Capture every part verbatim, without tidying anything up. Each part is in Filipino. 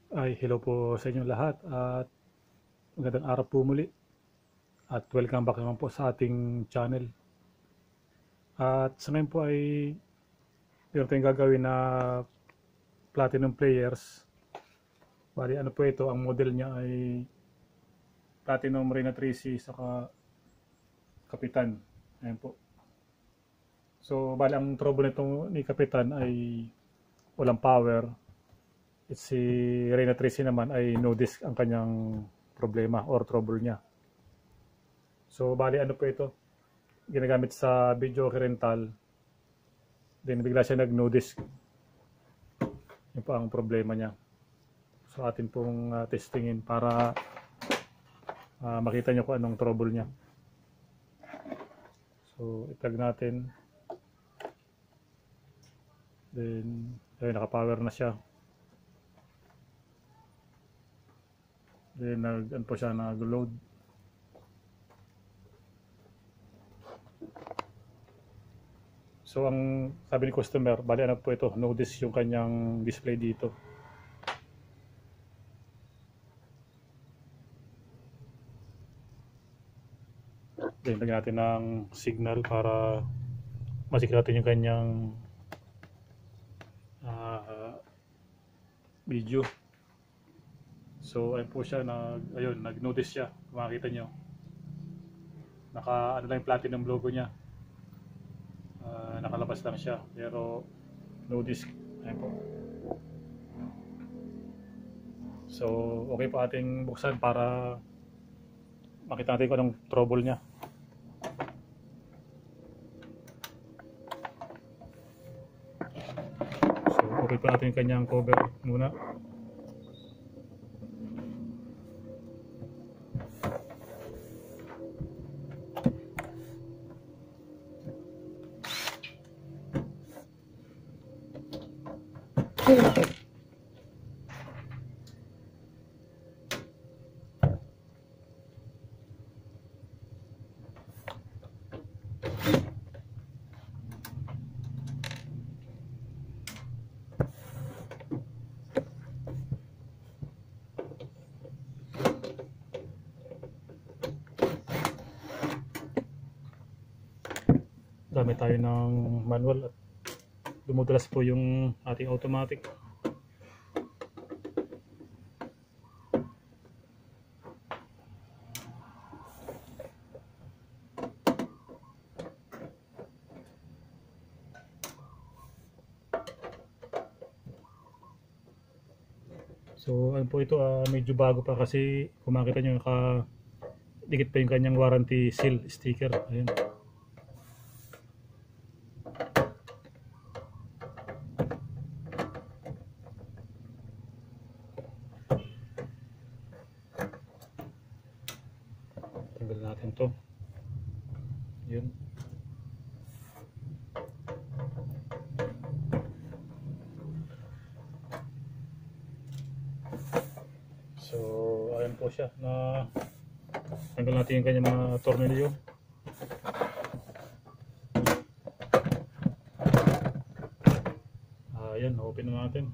Ay, hello po sa inyong lahat at magandang araw po muli at welcome back naman po sa ating channel. At sa ngayon po ay meron tayong gagawin na Platinum Players. Bali ano po ito, ang model niya ay Platinum Reyna three C saka Kapitan. Ayan po. So bali ang trouble nito ni Kapitan ay walang power. It's si Reyna three C naman ay no disk ang kanyang problema or trouble niya. So bali ano po ito, ginagamit sa video rental, then bigla siya nag no disk. Yun po ang problema niya. So atin pong uh, testingin para uh, makita nyo kung anong trouble niya. So itag natin, then ayun, naka-power na siya, then nag ano po siya, nag-load. So ang sabi ni customer, bali ano po ito, no disk yung kanyang display dito. Then lagyan natin ng signal para masikip natin yung kanyang uh, video. So ayun po siya, nag, ayun, nag-notice siya, kung makikita nyo. Naka, ano lang yung platinum logo niya. Uh, nakalabas lang siya, pero no disk. Ayun po. So okay po ating buksan para makita natin kung anong trouble niya. So okay po natin yung kanyang cover muna. Gamit tayo ng manual at dumudulas po yung ating automatic. So ano po ito, uh, medyo bago pa kasi kung makita nyo, nakadikit pa yung kanyang warranty seal sticker. Ayun. Tanggal natin to. Yun. So ayun po siya, na tanggal natin yung kanyang mga tornilyo. Ayan, open na natin.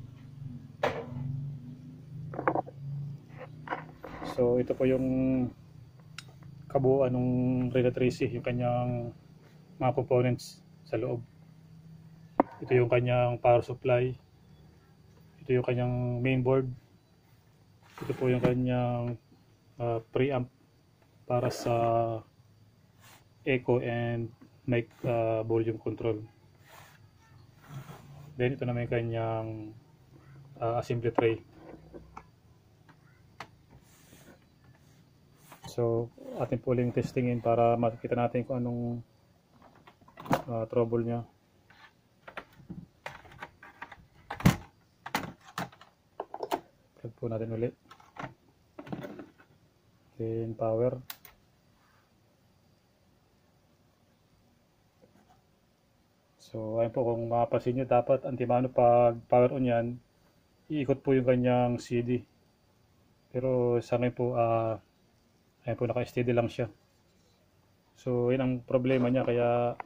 So ito po yung kabuuan ng Reyna three C, yung kanyang mga components sa loob. Ito yung kanyang power supply. Ito yung kanyang mainboard. Ito po yung kanyang uh, preamp para sa echo and mic uh, volume control. Then ito naman yung kanyang uh, assembly tray. So atin po uling testingin para makita natin kung anong uh, trouble niya. Plug po natin ulit. Then power. So ayun po, kung mapapansin nyo, dapat antimano pag power on yan, iikot po yung kanyang C D. Pero sa ngayon po, uh, ayun po, naka-steady lang siya. So yun ang problema niya, kaya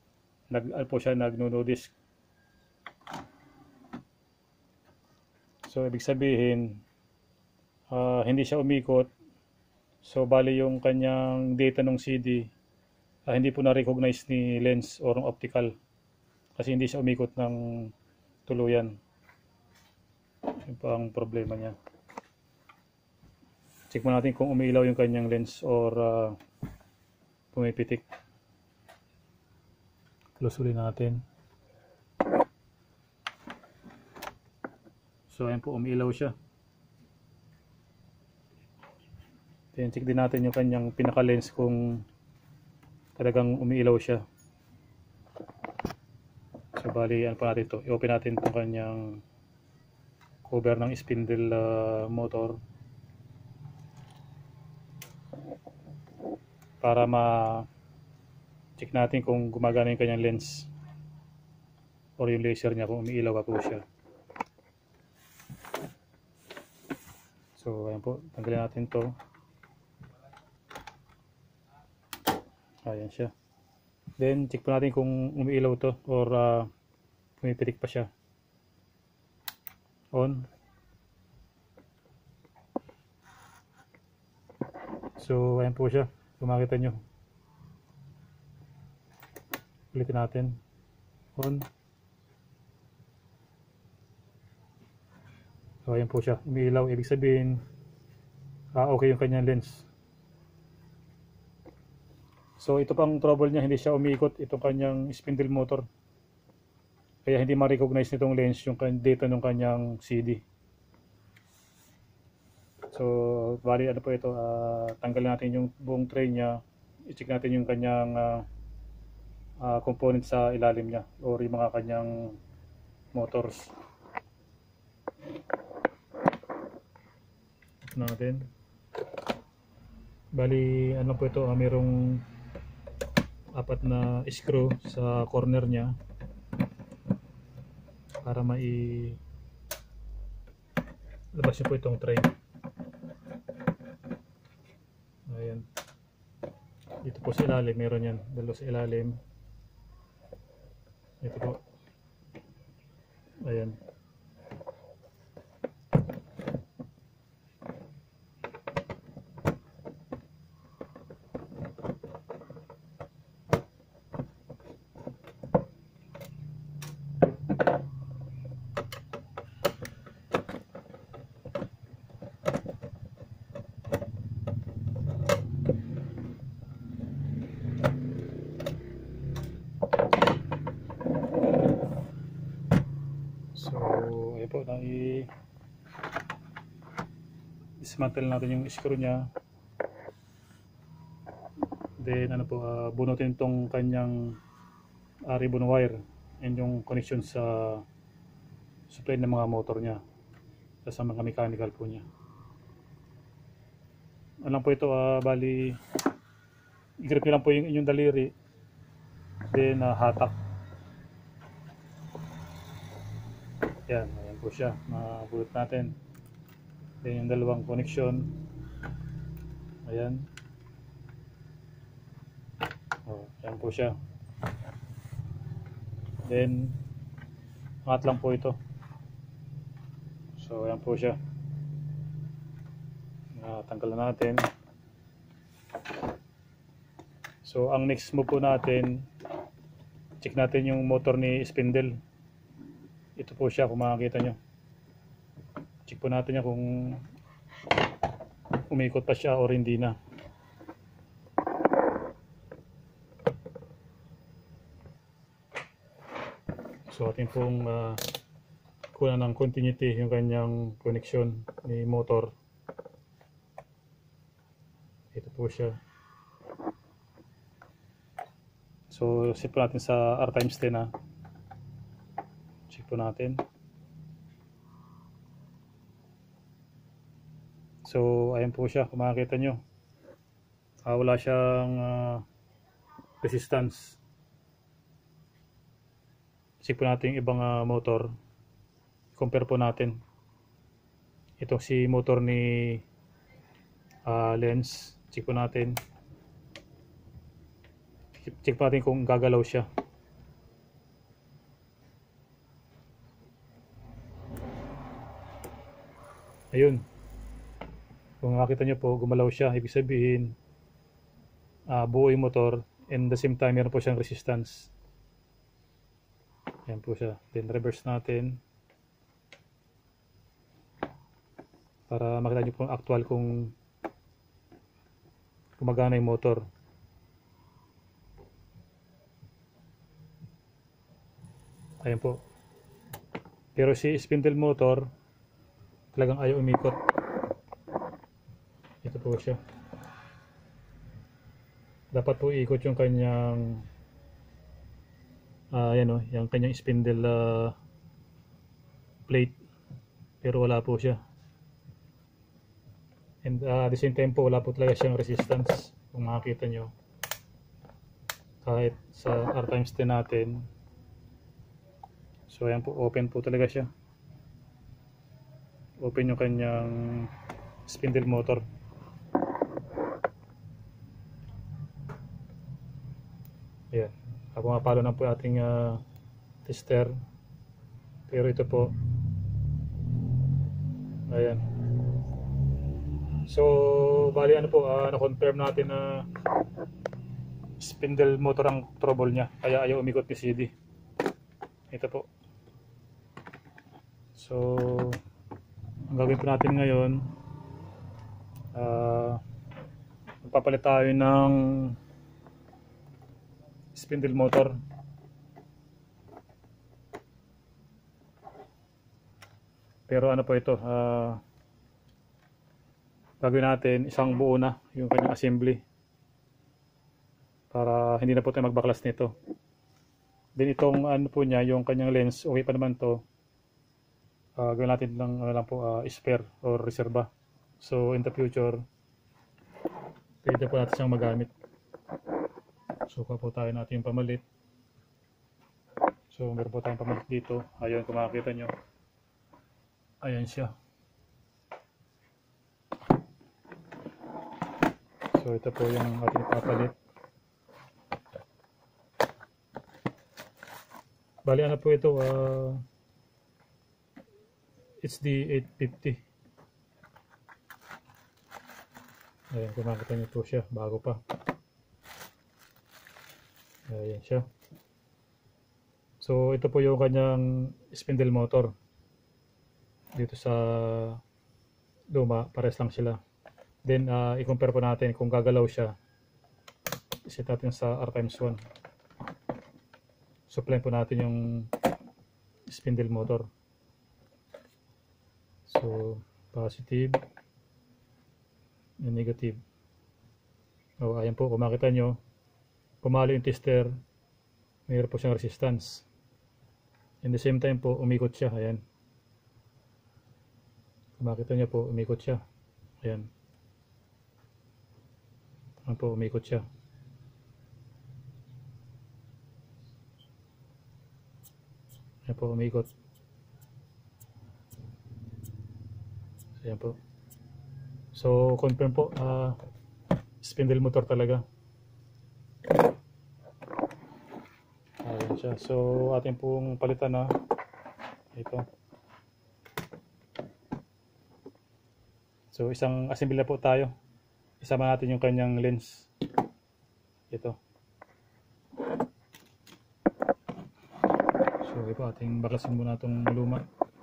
nag, ano po siya, nag-no disk. So ibig sabihin uh, hindi siya umikot. So bali yung kanyang data ng C D uh, hindi po na-recognize ni lens or ng optical kasi hindi siya umikot ng tuluyan. Yun po ang problema niya. Check mo natin kung umiilaw yung kanyang lens or uh, pumipitik. Close ulit natin. So ayan po, umiilaw siya. Then check din natin yung kanyang pinaka lens kung talagang umiilaw siya. So bali ano pa natin to, i-open natin itong kanyang cover ng spindle uh, motor para ma-check natin kung gumagana yung kanyang lens or yung laser niya, kung umiilaw pa po siya. So ayan po, tanggalin natin to. Ayan siya. Then check po natin kung umiilaw to or uh, pumipitik pa siya. On. So ayan po siya, kung makita nyo. Ulitin natin. On. So ayan po siya, umiilaw. Ibig sabihin ah, okay yung kanyang lens. So ito pang trouble niya, hindi siya umiikot itong kanyang spindle motor. Kaya hindi ma-recognize nitong lens yung data ng kanyang C D. So bali ano po ito, uh, tanggalin natin yung buong tray niya. I-check natin yung kanyang uh, uh, component sa ilalim niya or yung mga kanyang motors. Ito natin. Bali ano po ito, uh, mayroong apat na screw sa corner niya para mai labas niyo po itong tray. Ayan. Dito po sa ilalim meron yan, dalawa sa ilalim. Ito po. Ayan. So, ayun po, i dismantle natin yung screw niya. Then, ano po, uh, bunutin itong kanyang uh, ribbon wire and yung connection sa supply ng mga motor niya, sa mga mechanical po niya. Ano lang po ito, uh, bali, i-grip nyo lang po yung inyong daliri, then uh, hatak. Yan, ayan po siya, mabulot natin. Then yung dalawang connection, ayan. Oh, ayan po siya. Then angat lang po ito. So ayan po siya. Natanggal na natin. So ang next move po natin, check natin yung motor ni spindle. Ito po siya, kung makikita nyo. Check po natin yan kung umikot pa siya o hindi na. So atin pong uh, kunan ng continuity yung kanyang connection ni motor. Ito po siya. So set po natin sa R times ten ha. Check po natin. So ayan po siya, kung makikita nyo. Uh, wala siyang uh, resistance. Check po natin yung ibang uh, motor. Compare po natin. Itong si motor ni uh, lens. Check po natin. Check po natin kung gagalaw siya. Ayun. Kung makita nyo po, gumalaw siya. Ibig sabihin, uh, buo yung motor, and the same time, meron po siyang resistance. Ayan po siya. Then reverse natin. Para makita nyo po actual kung gumagana yung motor. Ayan po. Pero si spindle motor, talagang ayaw umikot. Ito po siya. Dapat po ikot yung kanyang uh, yan o, yung kanyang spindle uh, plate. Pero wala po siya. And uh, at the same time po, wala po talaga siyang resistance. Kung makikita nyo. Kahit sa R times ten natin. So ayan po, open po talaga siya. Open yung kanyang spindle motor. Ayan. Pumapalo na po ating uh, tester. Pero ito po. Ayan. So, bali ano po, uh, na-confirm natin na spindle motor ang trouble niya. Kaya ayaw umikot ni C D. Ito po. So, ang gagawin po natin ngayon, uh, magpapalit tayo ng spindle motor. Pero ano po ito, uh, gagawin natin isang buo na yung kanyang assembly para hindi na po tayo magbaklas nito. Then itong ano po niya, yung kanyang lens, okay pa naman to. Uh, gawin natin lang, ano lang po, uh, spare or reserva. So in the future, pwede po natin siyang magamit. So kuha po tayo natin yung pamalit. So meron po tayong pamalit dito. Ayan, kung makikita nyo. Ayan siya. So ito po yung ating papalit. Bali ano po ito, uh, it's the eight fifty. Ayan, kung makikita nyo po siya, bago pa. Ayan siya. So ito po yung kanyang spindle motor. Dito sa luma, pares lang sila. Then uh, i-compare po natin kung gagalaw siya. Iset natin sa R times one. Supply po natin yung spindle motor. So positive and negative. O ayan po, kung makita nyo, pumalo yung tester, mayroon po siyang resistance. In the same time po, umikot siya. Ayan. Kung makita nyo po, umikot siya. Ayan. Ayan po, umikot siya. Ayan po, umikot. Ayan po. So, confirm po, uh, spindle motor talaga. Ayan siya. So, ating pong palitan na ito. So, isang assembly na po tayo. Isama natin yung kanyang lens. Ito. So, ito ating baklasin muna itong luma.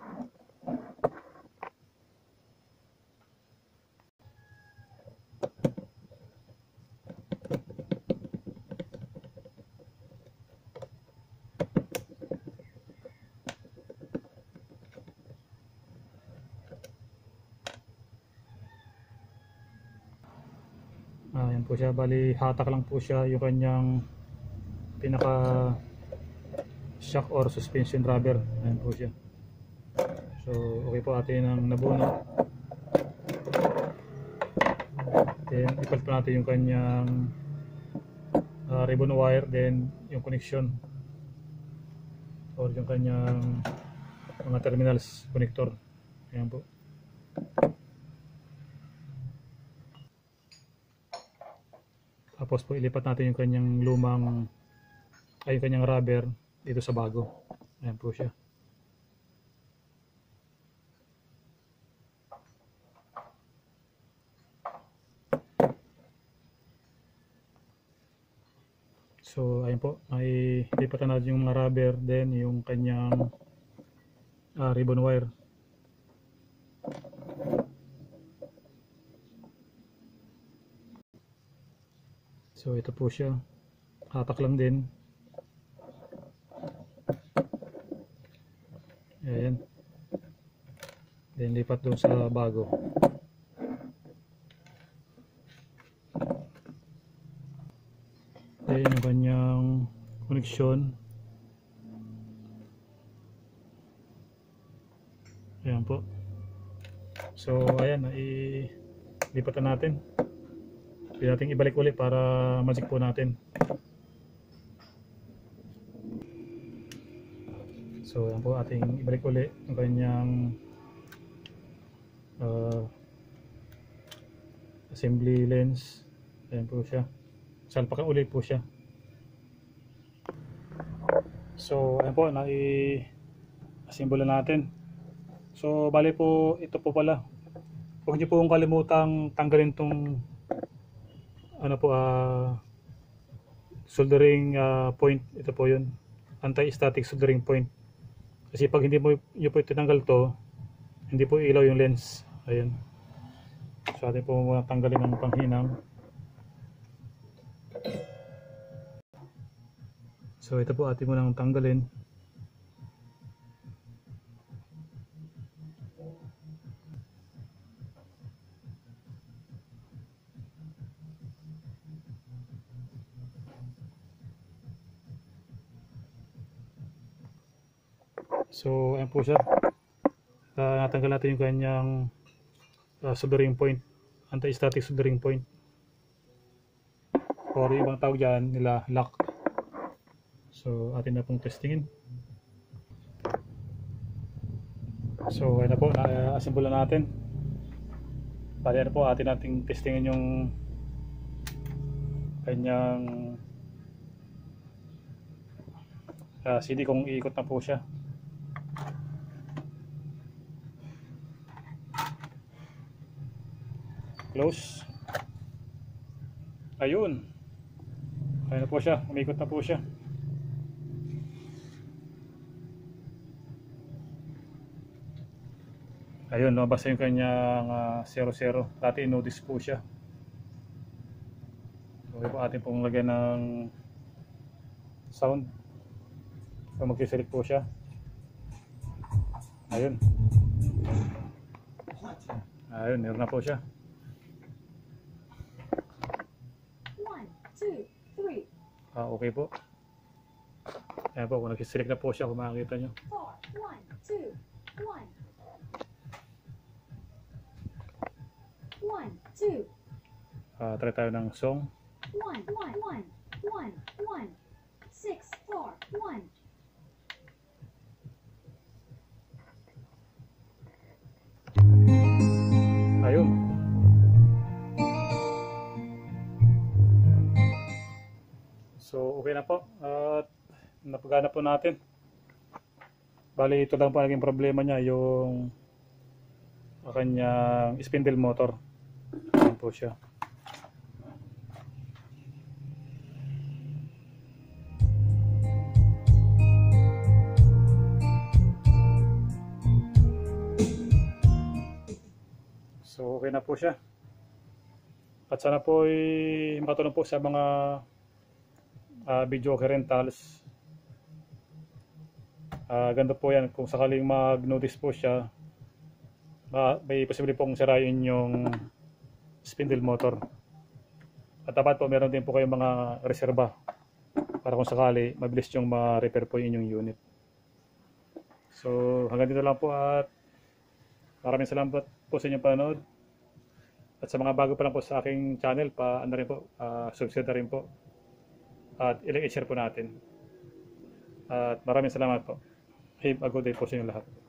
Ayan po siya, bali hatak lang po siya yung kanyang pinaka shock or suspension rubber. Ayan po siya. So okay po atin ang nabuno. Then ipalit po natin yung kanyang uh, ribbon wire, then yung connection or yung kanyang mga terminals connector. Ayan po. Tapos po ilipat natin yung kanyang lumang ay yung kanyang rubber dito sa bago. Ayan po siya. So ayun po, may lipatan natin yung mga rubber, then yung kanyang uh, ribbon wire. So ito po siya, hatak lang din. Ayan, then lipat doon sa bago. Ayan yung kanyang koneksyon. Ayan po. So ayan, ilipatan natin. Pwede natin ibalik ulit para magic po natin. So ayan po, ating ibalik ulit ang kanyang uh, assembly lens. Ayan po siya. Salpakan ulit po siya. So ayan po, nai-assemble natin. So bali po, ito po pala. Huwag niyo po kalimutang tanggalin tong ano po, uh, soldering uh, point. Ito po yun, anti-static soldering point. Kasi pag hindi mo nyo po tinanggal to, hindi po ilaw yung lens. Ayan. So atin po muna tanggalin ng panghinang. So ito po atin munang tanggalin. So ayan po siya. Uh, natanggal natin yung kanyang uh, soldering point, anti-static soldering point. Or yung ibang tawag dyan nila, lock. So atin na pong testingin. So ayan na po, na-assemble na natin. Bali na po, atin nating testingin yung kanyang uh, C D kung iikot na po siya. Close. Ayun. Ayun na po siya, umikot na po siya. Ayun, lumabas yung kanyang uh, zero zero. Dati in-notice po siya. Okay po, atin pong lagyan ng sound. So mag-select po siya. Ayun. Ayun, meron na po siya. one, two, three. Ah, okay po. Ayan po, kung nag-select na po siya, kung makikita nyo. four, one, two, one. one, two. Uh, try tayo ng song. one, one, one, one, one, six, four, one. Ayun. So, okay na po. At uh, napagana po natin. Bali, ito lang po naging problema niya, yung kanyang spindle motor. Ayan po siya. So okay na po siya. At sana po ay makatulong po sa mga uh, video rentals. Uh, ganda po yan kung sakaling mag-notice po siya. Uh, may posible pong sirain yung spindle motor. At dapat po meron din po kayong mga reserba para kung sakali mabilis yung ma-repair po yung inyong unit. So hanggang dito lang po at maraming salamat po sa inyong panonood. At sa mga bago pa lang po sa aking channel, pa ano rin po, uh, subscribe na rin po. At i-share po natin. At maraming salamat po. Have a good day po sa inyong lahat.